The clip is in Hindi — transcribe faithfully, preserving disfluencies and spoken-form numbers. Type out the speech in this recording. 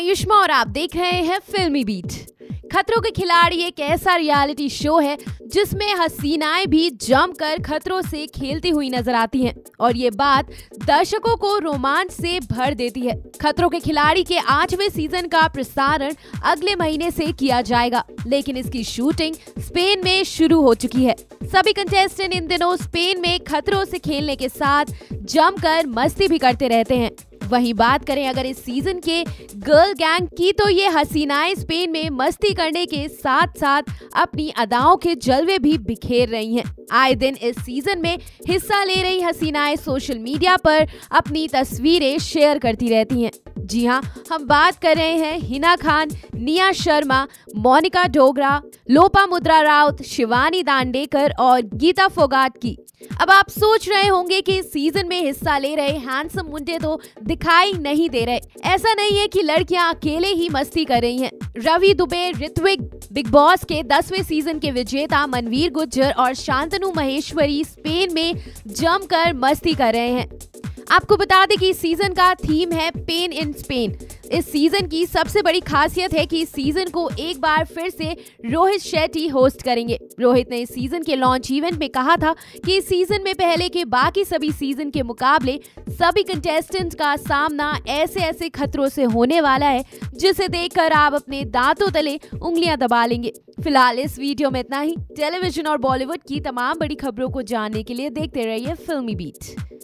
आयुष्मा और आप देख रहे हैं फिल्मी बीट। खतरों के खिलाड़ी एक ऐसा रियलिटी शो है जिसमें हसीनाएं भी जमकर खतरों से खेलती हुई नजर आती हैं और ये बात दर्शकों को रोमांच से भर देती है। खतरों के खिलाड़ी के आठवें सीजन का प्रसारण अगले महीने से किया जाएगा, लेकिन इसकी शूटिंग स्पेन में शुरू हो चुकी है। सभी कंटेस्टेंट इन दिनों स्पेन में खतरों से खेलने के साथ जमकर मस्ती भी करते रहते हैं। वहीं बात करें अगर इस सीजन के गर्ल गैंग की, तो ये हसीनाएं स्पेन में मस्ती करने के साथ साथ अपनी अदाओं के जलवे भी बिखेर रही हैं। आए दिन इस सीजन में हिस्सा ले रही हसीनाएं सोशल मीडिया पर अपनी तस्वीरें शेयर करती रहती हैं। जी हाँ, हम बात कर रहे हैं हिना खान, निया शर्मा, मोनिका डोगरा, लोपामुद्रा राउत, शिवानी दांडेकर और गीता फोगाट की। अब आप सोच रहे होंगे कि सीजन में हिस्सा ले रहे हैंडसम मुंडे तो दिखाई नहीं दे रहे। ऐसा नहीं है कि लड़कियां अकेले ही मस्ती कर रही हैं। रवि दुबे, ऋत्विक, बिग बॉस के दसवें सीजन के विजेता मनवीर गुज्जर और शांतनु महेश्वरी स्पेन में जमकर मस्ती कर रहे हैं। आपको बता दें कि इस सीजन का थीम है पेन इन स्पेन। इस सीजन की सबसे बड़ी खासियत है कि इस सीजन को एक बार फिर से रोहित शेट्टी होस्ट करेंगे। रोहित ने इस सीजन के लॉन्च इवेंट में कहा था कि इस सीजन में पहले के बाकी सभी सीजन के मुकाबले सभी कंटेस्टेंट्स का सामना ऐसे ऐसे खतरों से होने वाला है जिसे देखकर आप अपने दांतों तले उंगलियां दबा लेंगे। फिलहाल इस वीडियो में इतना ही। टेलीविजन और बॉलीवुड की तमाम बड़ी खबरों को जानने के लिए देखते रहिए फिल्मी बीट।